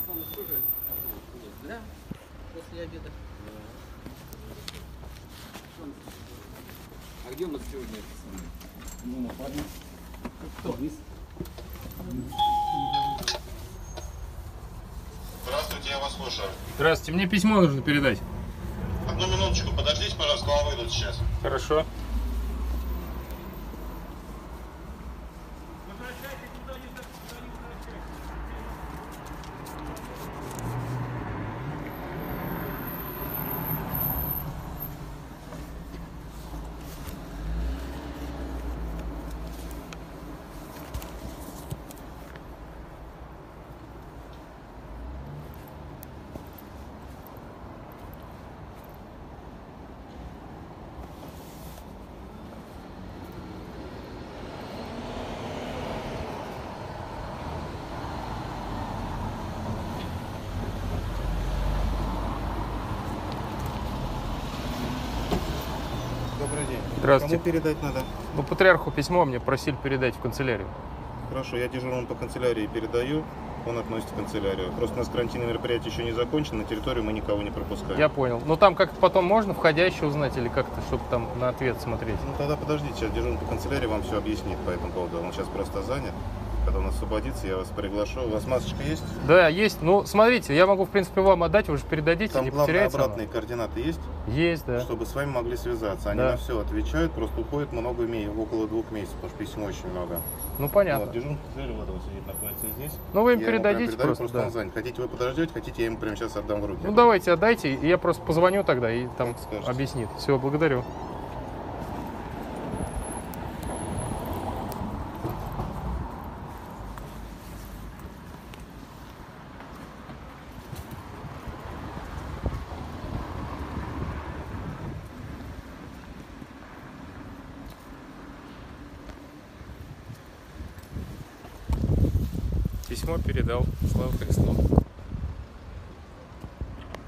Да, после обеда. А где у нас сегодня это самое? Ну, нападник. Кто? Здравствуйте, я вас слушаю. Здравствуйте, мне письмо нужно передать. Одну минуточку, подождите, пожалуйста, к вам выйдут сейчас. Хорошо. Добрый день. Здравствуйте. Кому передать надо? Ну, патриарху письмо мне просили передать в канцелярию. Хорошо, я дежурному по канцелярии передаю. Он относится к канцелярию. Просто у нас карантинное мероприятие еще не закончено, на территорию мы никого не пропускаем. Я понял. Ну, там как-то потом можно входящий узнать или как-то, чтобы там на ответ смотреть? Ну тогда подождите, сейчас дежурный по канцелярии вам все объяснит по этому поводу. Он сейчас просто занят. Когда он освободится, я вас приглашу. У вас масочка есть? Да, есть. Ну, смотрите, я могу, в принципе, вам отдать, вы же передадите, Там не главное потеряется она? обратные координаты есть? Есть, да. Чтобы с вами могли связаться. Они Да. на все отвечают, просто уходит много, около 2 месяцев, потому что писем очень много. Ну, понятно. Вот, дежурный по канцелярии, вот он сидит, находится здесь. Ну, вы им Я ему прям передадите передаю, просто, он да. занят. Хотите вы подождете, хотите я ему прямо сейчас отдам в руки. Ну, давайте, отдайте, и я просто позвоню тогда и там Как скажете. объяснит. Все, благодарю. Письмо передал. Слава Христу.